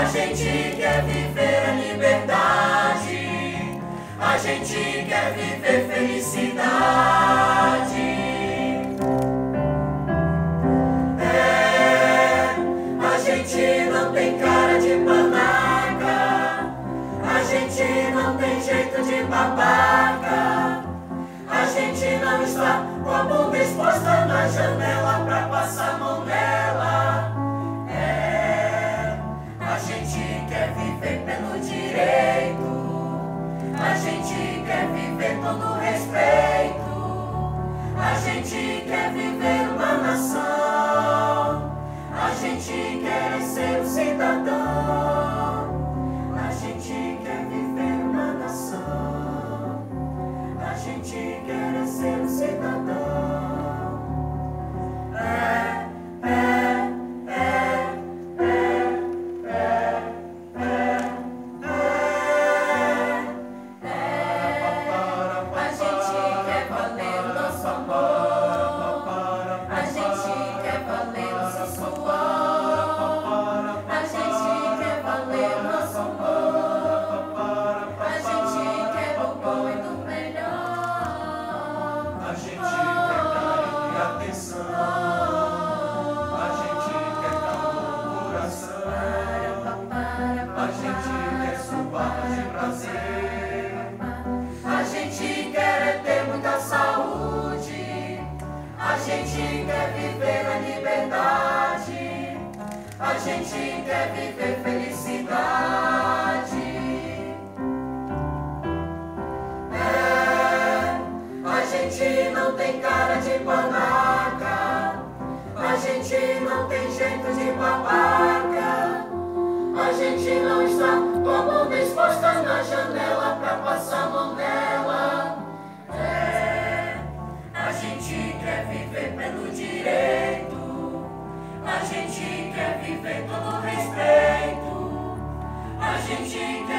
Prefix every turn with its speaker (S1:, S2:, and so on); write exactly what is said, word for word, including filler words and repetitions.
S1: gente quer viver a liberdade, a gente quer viver felicidade. É, a gente não tem cara de panaca, a gente não tem jeito de babaca, a gente não está com a bunda exposta na janela pra passar a mão nela. É, a gente quer viver pelo direito, a gente quer viver todo o respeito, a gente quer viver uma nação, a gente quer ser um cidadão, a gente quer viver uma nação, a gente quer ser um cidadão. É, é, é, é, é, é, é, é. A gente quer valer o nosso amor, a gente quer valer o nosso suor, a gente quer valer o nosso amor, a gente quer o bom e do melhor.
S2: A gente quer carinho e atenção, a gente quer calor no coração, a gente quer suar de prazer,
S1: A gente quer é ter muita saúde, a gente quer viver a liberdade, a gente quer viver felicidade. É, a gente não tem cara de panaca, a gente não tem jeito de babaca, a gente não está com a bunda exposta na janela pra passar a mão nela. É, a gente quer viver pelo direito, a gente quer viver todo o respeito, a gente quer